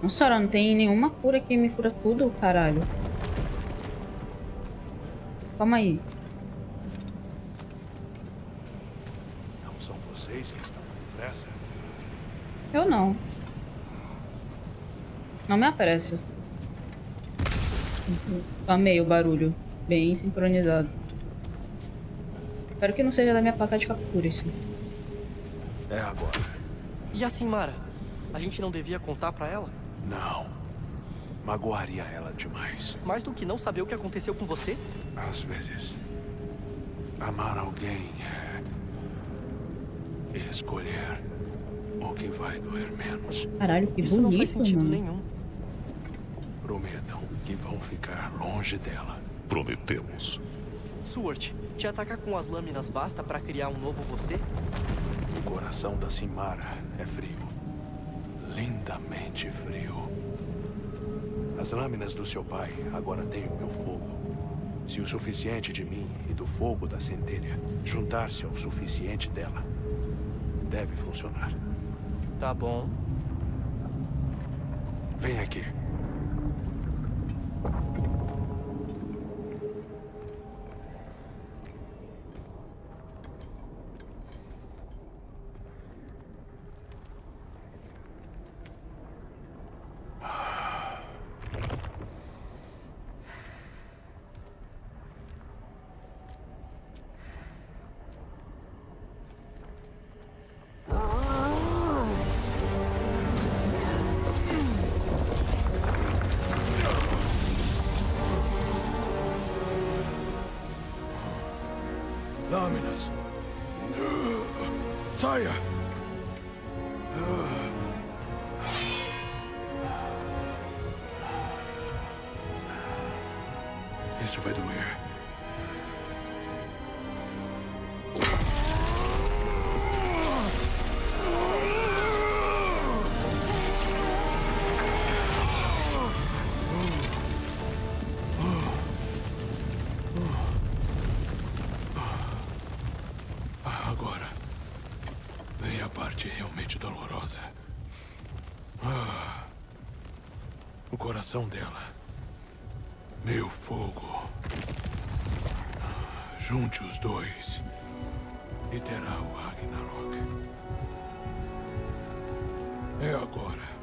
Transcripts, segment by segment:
Nossa, não tem nenhuma cura que me cura tudo, caralho. Calma aí. Não são vocês que estão com pressa? Eu não. Não me apressa. Amei o barulho. Bem sincronizado. Espero que não seja da minha placa de captura, sim. É agora. E a Sinmara? A gente não devia contar pra ela? Não. Magoaria ela demais. Mais do que não saber o que aconteceu com você? Às vezes, amar alguém é escolher o que vai doer menos. Caralho, que Isso bonito, não faz sentido mano. nenhum. Prometam que vão ficar longe dela. Prometemos. Sword, te atacar com as lâminas basta pra criar um novo você? O coração da Sinmara é frio. Lindamente frio. As lâminas do seu pai agora têm o meu fogo. Se o suficiente de mim e do fogo da centelha juntar-se ao suficiente dela, deve funcionar. Tá bom. Vem aqui. Lâminas. Saia! Isso vai doer. Agora vem a parte realmente dolorosa. O coração dela. Meu fogo. Junte os dois e terá o Ragnarok. É agora.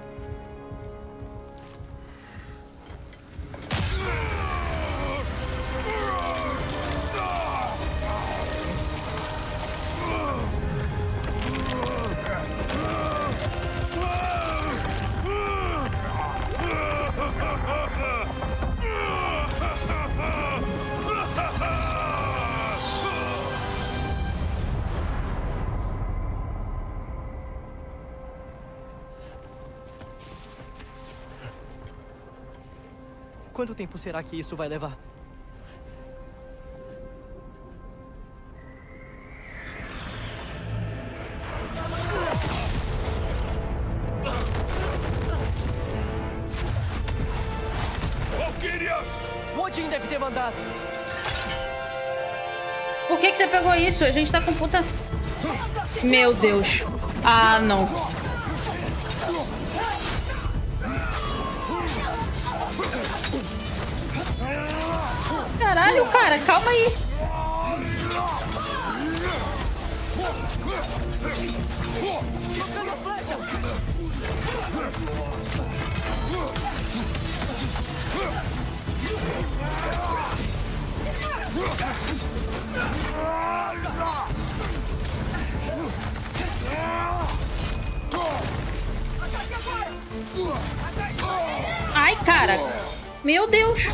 Quanto tempo será que isso vai levar? O Odin deve ter mandado. Por que você pegou isso? A gente tá com puta... Meu Deus. Ah, não. Caralho, cara, calma aí. Ai, cara. Meu Deus.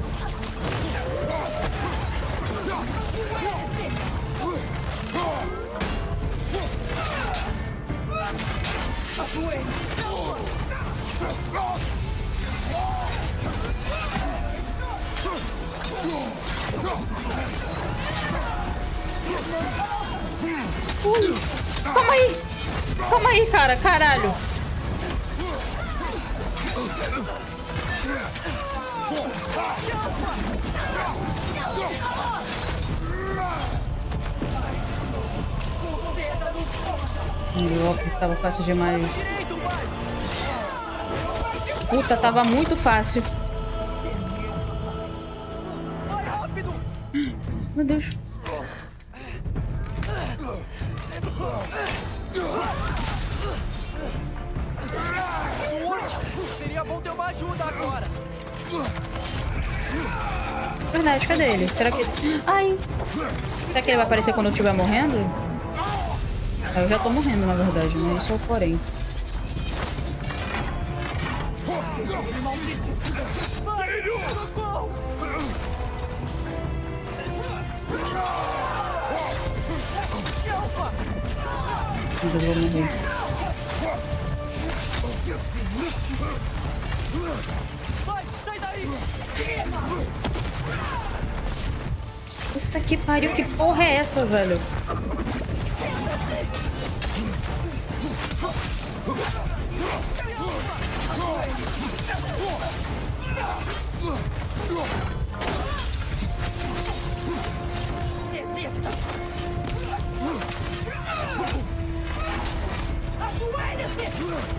Calma aí. Calma aí, cara. Caralho. Óbvio que tava fácil demais. Puta, tava muito fácil. Vai rápido! Meu Deus. Seria bom ter uma ajuda agora. Verdade, cadê ele? Será que... Ai! Será que ele vai aparecer quando eu estiver morrendo? Eu já tô morrendo, na verdade, mas isso é o porém. Socorro! Meu Deus, eu vou morrer. Vai, sai daí! Puta que pariu, que porra é essa, velho? Desista! Ajoelhe-se!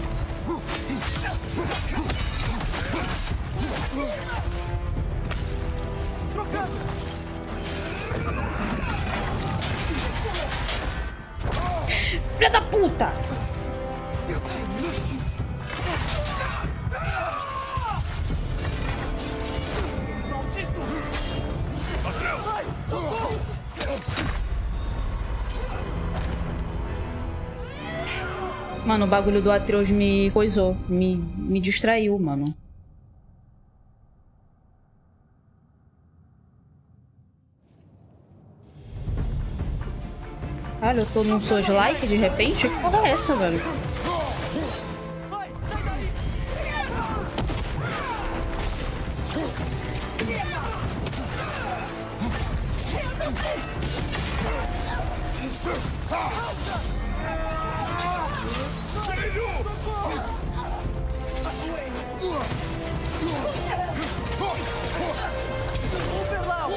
Trocando! Filha da puta! Maldito! Vai, socorro! Mano, o bagulho do Atreus me coisou. Me distraiu, mano. Caralho, eu tô num Souls-like de repente? Que porra é essa, velho? Vai, sai daí! Uberlau!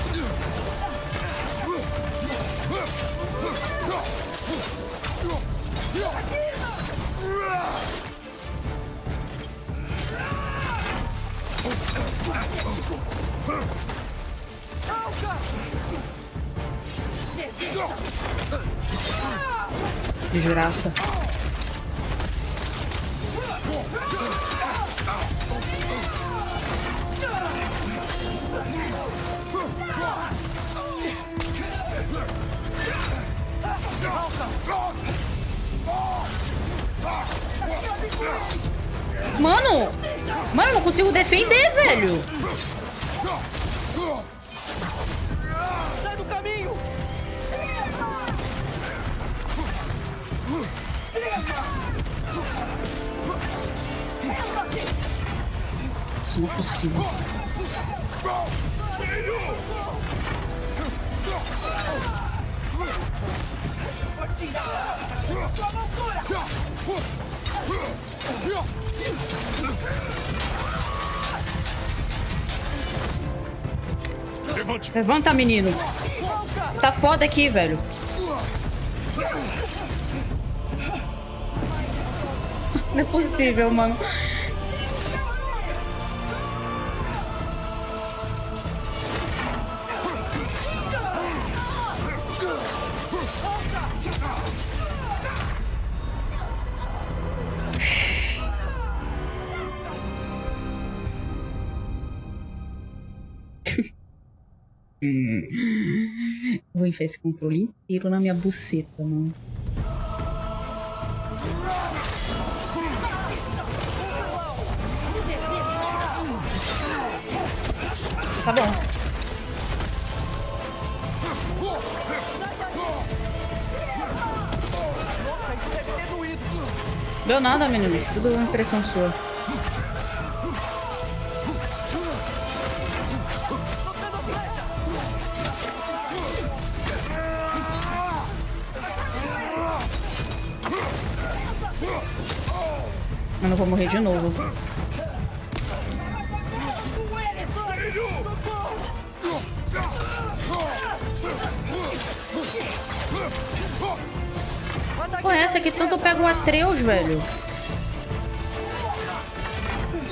Desgraça. Mano! Mano, eu não consigo defender, velho! Sai do caminho! Isso não é possível. Levante! Levanta, menino! Tá foda aqui, velho. Não é possível, mano. Vou enfiar esse controle inteiro na minha buceta, mano. Tá bom. Nossa, isso deve ter doído! Deu nada, menino. Tudo impressão sua. Tocando as flechas! Eu não vou morrer de novo. Pô, essa aqui tanto eu pego o Atreus, velho.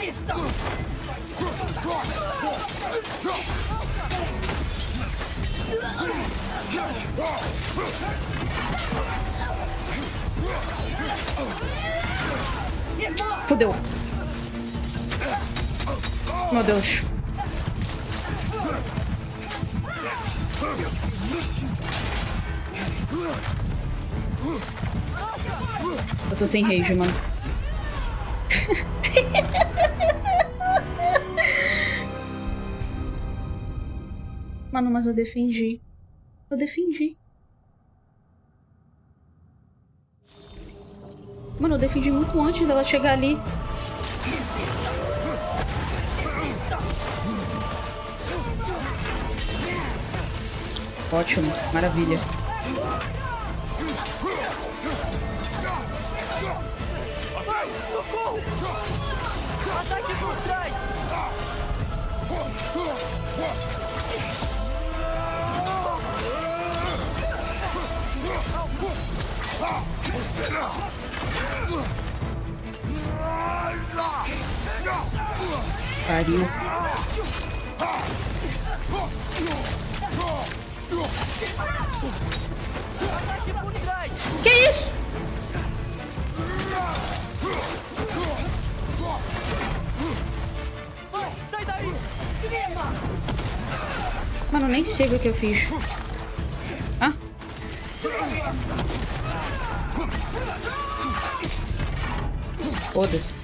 Fudeu. Meu Deus. Eu tô sem rage, mano. Mano, mas eu defendi. Eu defendi. Mano, eu defendi muito antes dela chegar ali. Ótimo, maravilha. Socorro! Ataque por trás! Pariu. Ataque por trás! Que isso? Sai daí! Mano, nem sei o que eu fiz. Ah? Foda-se.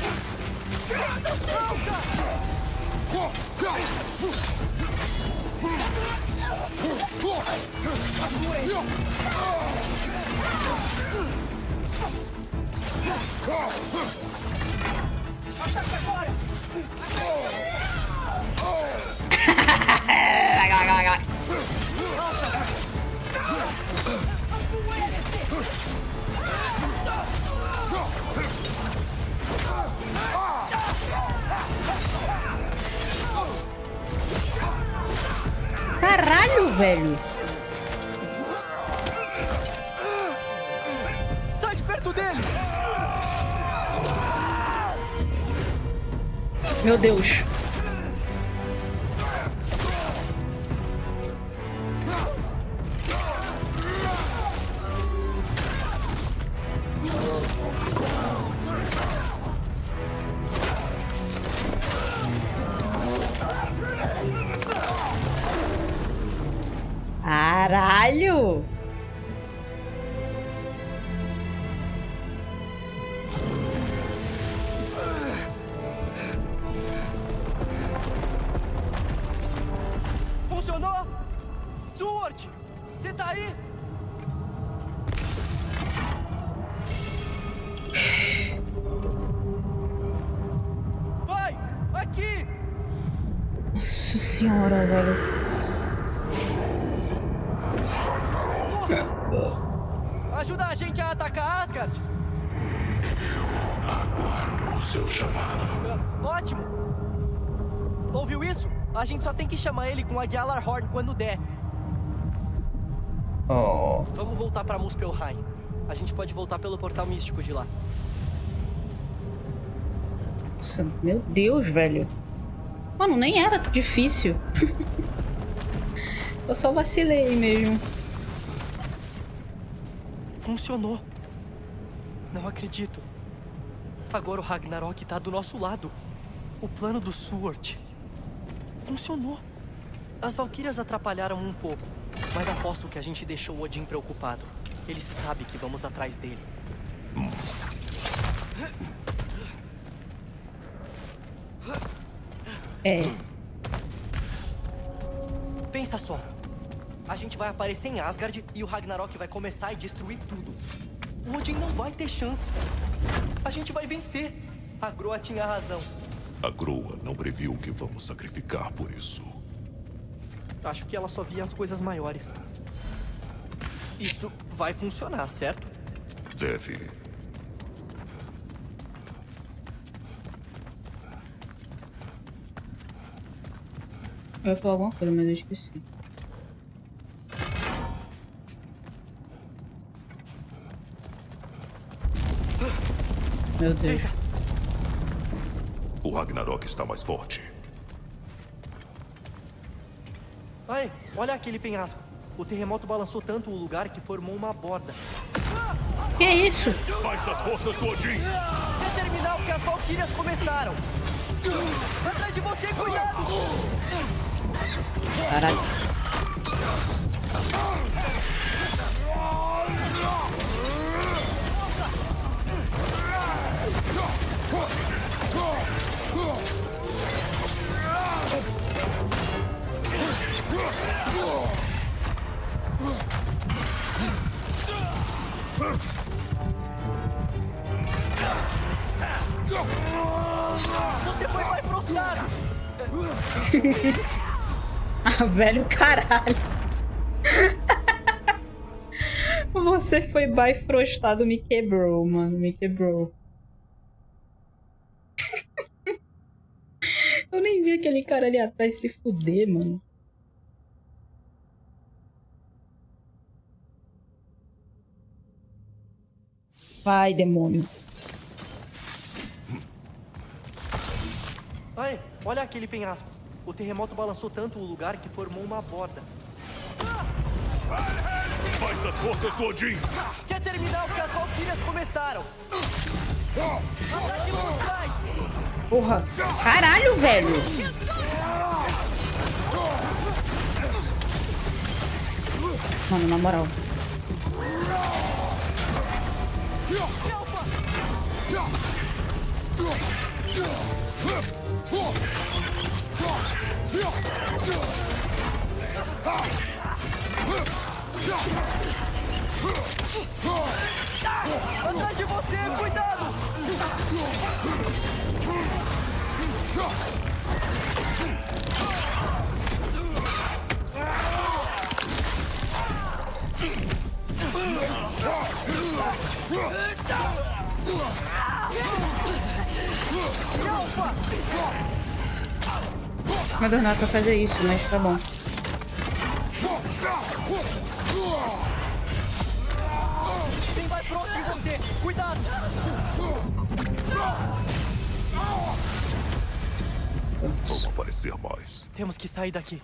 Caralho, velho. Sai de perto dele! Meu Deus. Caralho! Funcionou? Sword! Você tá aí? Vai! Aqui! Nossa senhora, velho. Ajuda a gente a atacar Asgard! Aguardo o seu chamado. Ótimo! Ouviu isso? A gente só tem que chamar ele com a Gjallarhorn quando der. Oh. Vamos voltar pra Muspelheim. A gente pode voltar pelo portal místico de lá. Nossa, meu Deus, velho. Mano, nem era difícil. Eu só vacilei mesmo. Funcionou. Não acredito. Agora o Ragnarok tá do nosso lado. O plano do Sword. Funcionou. As Valquírias atrapalharam um pouco, mas aposto que a gente deixou o Odin preocupado. Ele sabe que vamos atrás dele. É. Pensa só. A gente vai aparecer em Asgard e o Ragnarok vai começar e destruir tudo. O Odin não vai ter chance. A gente vai vencer. A Groa tinha razão. A Groa não previu que vamos sacrificar por isso. Acho que ela só via as coisas maiores. Isso vai funcionar, certo? Deve. Eu ia falar alguma coisa, mas eu esqueci. Meu Deus. Eita. O O Ragnarok está mais forte. Ai, olha aquele penhasco. O terremoto balançou tanto o lugar que formou uma borda. Que isso? Mais das forças do Odin! Quer terminar o que as Valquírias começaram? Atrás de você, cuidado! Caralho. Você foi mais frustrado! Ah, velho, caralho. Você foi bifrostado, me quebrou, mano. Me quebrou. Eu nem vi aquele cara ali atrás se fuder, mano. Vai, demônio. Ai, olha aquele penhasco. O terremoto balançou tanto o lugar que formou uma borda. Mais das forças do Odin! Quer terminar o que as Valquírias começaram? Ataque por trás! Porra. Caralho, velho. Mano, na moral. Atrás de você, cuidado! Não deu nada pra fazer isso, mas tá bom. Quem vai próximo de você? Cuidado! Vão aparecer mais. Temos que sair daqui.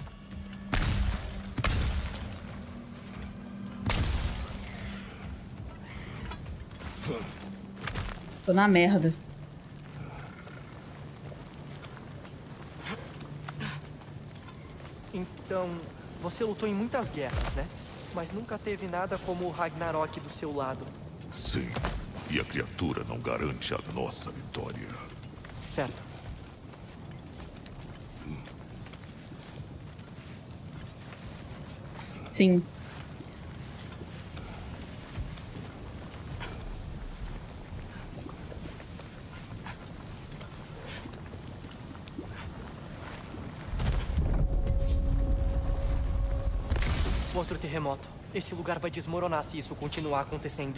Tô na merda. Então, você lutou em muitas guerras, né? Mas nunca teve nada como o Ragnarok do seu lado. Sim. E a criatura não garante a nossa vitória. Certo. Sim. Outro terremoto. Esse lugar vai desmoronar se isso continuar acontecendo.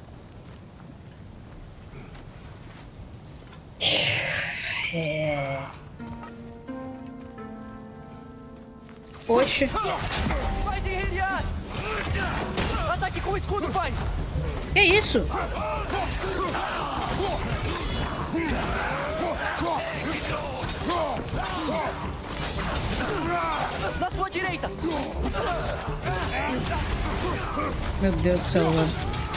Oxe. Vai se enreliar! Ataque com o escudo, pai! Que isso? Na sua direita! Meu Deus do céu, velho.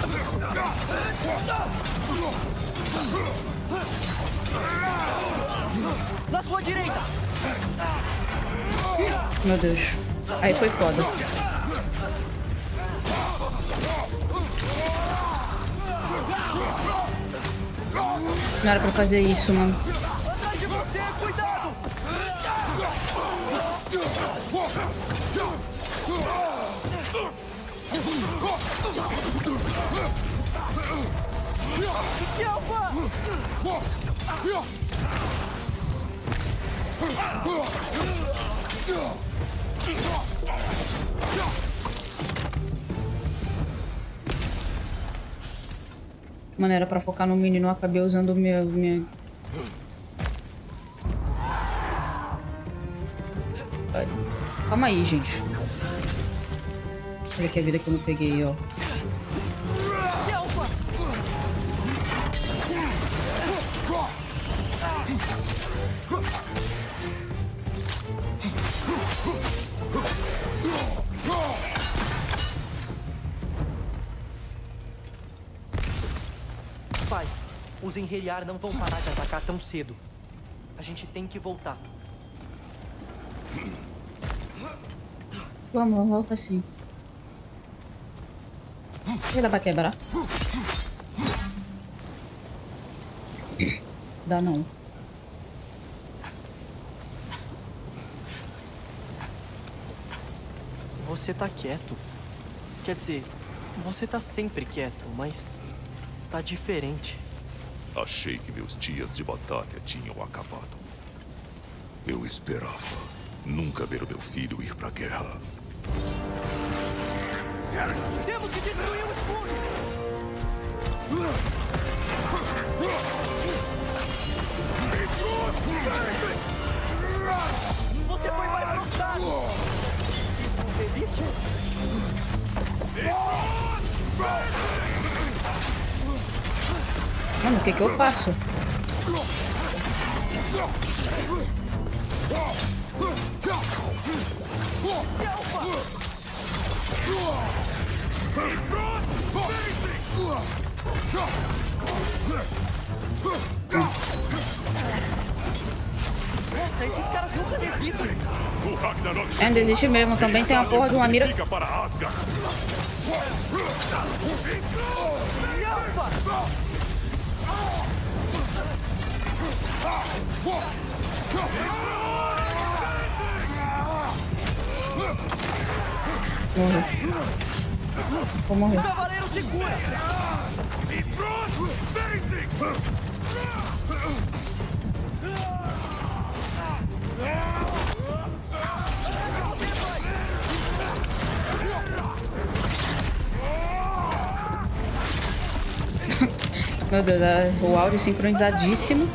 Na sua direita! Meu Deus. Aí foi foda. Não era pra fazer isso, mano. Atrás de você, cuidado! Kelpa! Mano, era pra focar no menino, eu acabei usando minha... Calma aí, gente. Olha aqui a vida que eu não peguei, ó. Os Einherjar não vão parar de atacar tão cedo. A gente tem que voltar. Vamos voltar sim. Vai dar pra quebrar? Dá não. Você tá quieto. Quer dizer, você tá sempre quieto, mas tá diferente. Achei que meus dias de batalha tinham acabado. Eu esperava nunca ver o meu filho ir pra guerra. Temos que destruir o escudo! Você foi mais frustrado! Isso existe? Mano, o que eu faço? Nossa, esses caras nunca desistem! O Ragnarok É, não desiste mesmo. Também tem uma porra de uma mira. fica para Asgard. Morreu. Vou morrer. O cavaleiro segura! Meu Deus, o áudio sincronizadíssimo.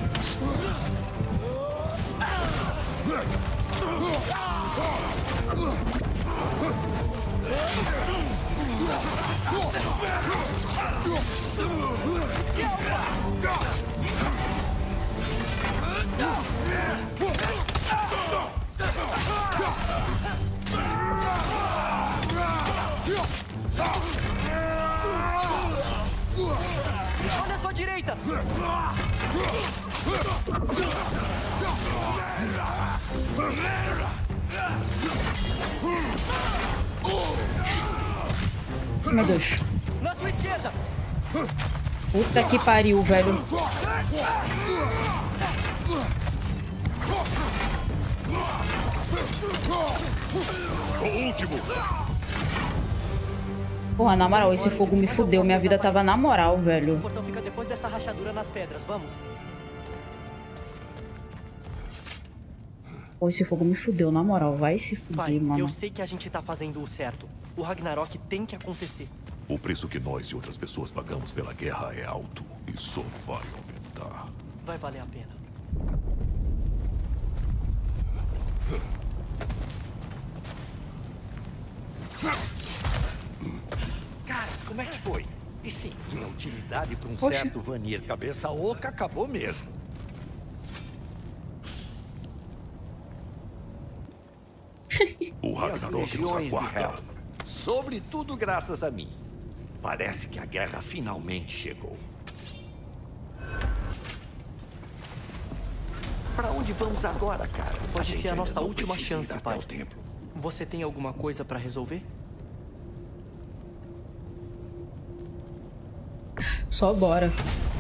Olha a sua direita! Meu Deus. Na sua esquerda! Puta que pariu, velho. O último. Porra, na moral, esse fogo me fudeu. Minha vida tava na moral, O velho. portão fica depois dessa rachadura nas pedras, vamos. Pô, esse fogo me fudeu, na moral. Vai se fuder, Pai, mano. eu sei que a gente tá fazendo o certo. O Ragnarok tem que acontecer. O preço que nós e outras pessoas pagamos pela guerra é alto e só vai aumentar. Vai valer a pena. Caras, como é que foi? E sim, a utilidade para um Oxe. certo Vanir cabeça oca acabou mesmo. O E as Ragnarok nos legiões de aguarda. Hel. Sobretudo graças a mim. Parece que a guerra finalmente chegou. Pra onde vamos agora, cara? Pode gente ser a ainda nossa não última precisa ir chance, até pai. o templo. Você tem alguma coisa pra resolver? Só bora.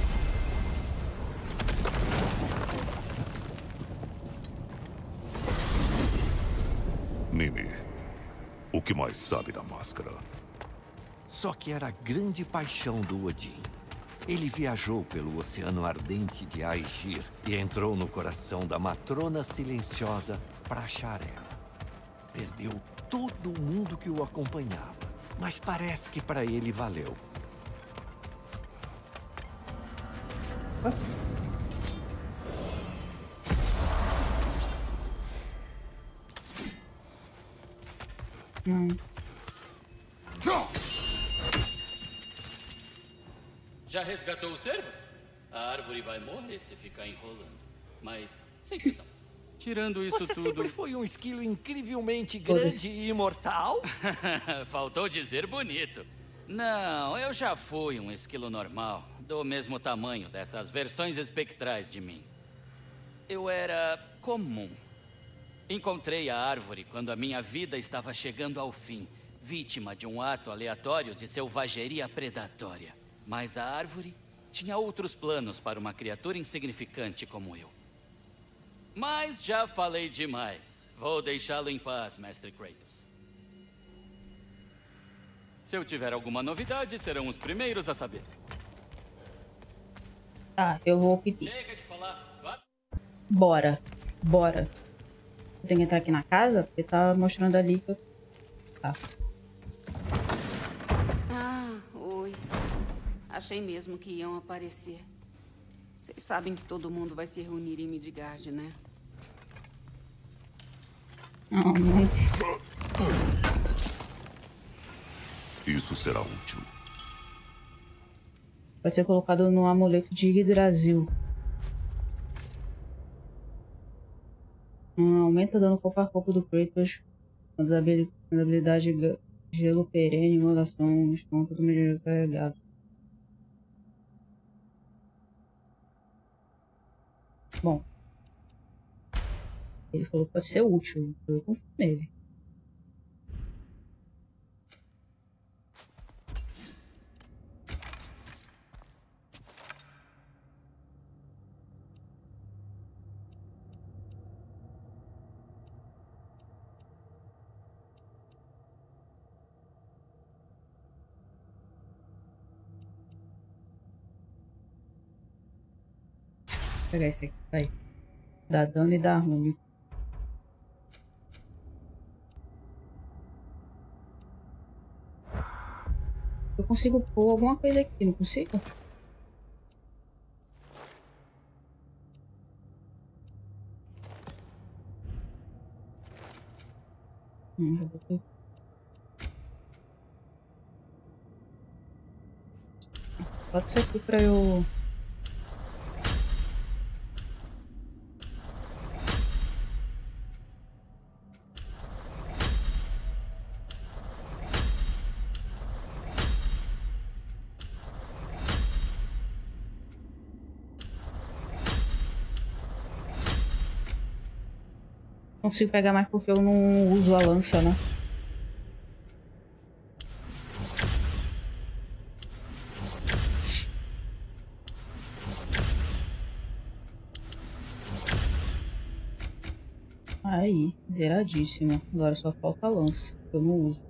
Mimi, o que mais sabe da máscara? Só que era a grande paixão do Odin. Ele viajou pelo Oceano Ardente de Aegir e entrou no coração da matrona silenciosa para achar ela. Perdeu todo mundo que o acompanhava, mas parece que para ele valeu. Já resgatou os servos? A árvore vai morrer se ficar enrolando. Mas, sem pressão. Tirando isso Você tudo... sempre foi um esquilo incrivelmente Foda-se. grande e imortal? Faltou dizer bonito. Não, eu já fui um esquilo normal. do mesmo tamanho dessas versões espectrais de mim. Eu era comum. Encontrei a árvore quando a minha vida estava chegando ao fim, vítima de um ato aleatório de selvageria predatória. Mas a árvore tinha outros planos para uma criatura insignificante como eu. Mas já falei demais. Vou deixá-lo em paz, Mestre Kratos. Se eu tiver alguma novidade, serão os primeiros a saber. Tá, eu vou pedir. Chega de falar. Vá. Bora. Bora. Eu tenho que entrar aqui na casa, porque tá mostrando ali que eu... Tá. Ah, oi. Achei mesmo que iam aparecer. Vocês sabem que todo mundo vai se reunir em Midgard, né? Não, não. Isso será útil. Pode ser colocado no amuleto de Yggdrasil. Aumenta dano corpo a corpo do Kratos. Quando a habilidade gelo perene, modulação, espanco do meio carregado. Bom. Ele falou que pode ser útil. Eu confio nele. Vou pegar esse aqui, vai. Dá dano e dá ruim. Eu consigo pôr alguma coisa aqui, não consigo? Já botei. Bota isso aqui pra eu... Não consigo pegar mais porque eu não uso a lança, né? Aí, zeradíssimo. Agora só falta a lança, que eu não uso.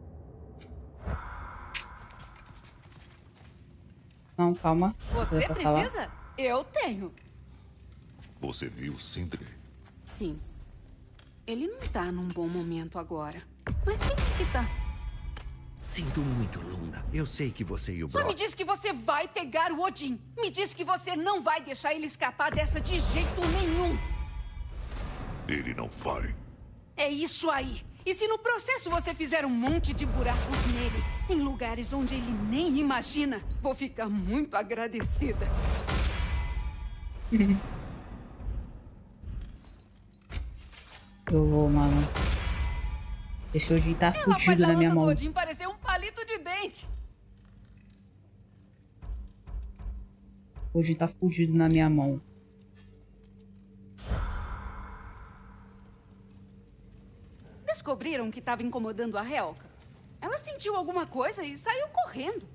Não, calma. Você precisa? Eu tenho. Você viu Sindri? Sim. Ele não tá num bom momento agora. Mas quem é que tá? Sinto muito, Lunda. Eu sei que você e o Só Brock... me diz que você vai pegar o Odin. Me diz que você não vai deixar ele escapar dessa de jeito nenhum. Ele não vai. É isso aí. E se no processo você fizer um monte de buracos nele, em lugares onde ele nem imagina, vou ficar muito agradecida. Eu vou, mano. Esse Odin tá fudido na minha mão. O Odin pareceu um palito de dente. O Odin tá fudido na minha mão. Descobriram que estava incomodando a Helka. Ela sentiu alguma coisa e saiu correndo.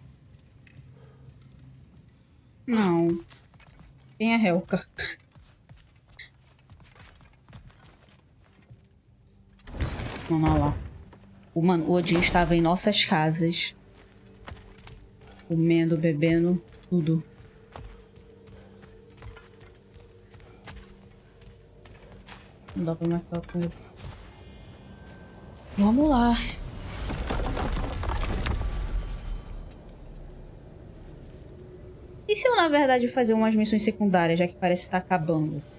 Não. Quem é Helka? Vamos lá. O Odin estava em nossas casas. Comendo, bebendo, tudo. Não dá pra mais falar com ele. Vamos lá. E se eu, na verdade, fazer umas missões secundárias, já que parece estar acabando?